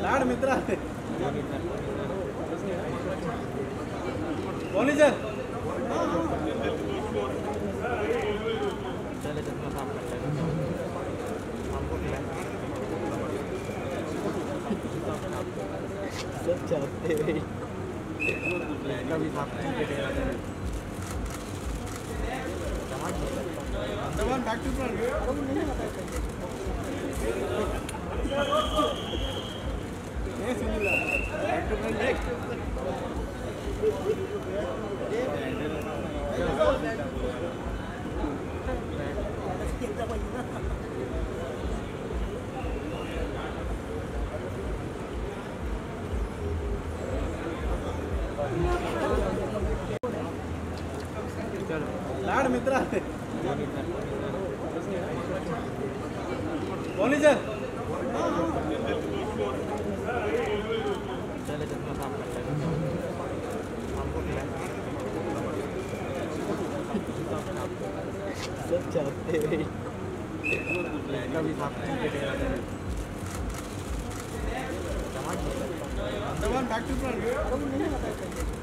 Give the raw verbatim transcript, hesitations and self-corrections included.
लाड मित्र बोली सर चले चश्मा साफ कर लेना हमको सब चाहते हैं कभी साफ करके देना जवान बैक टू फ्रंट ये सुनीला बैक टू फ्रंट नेक्स्ट लाड मित्र बोली सर चले चश्मा साफ कर लेना हमको सब चाहते हैं कभी साफ करके देना जवान बैक टू फ्रंट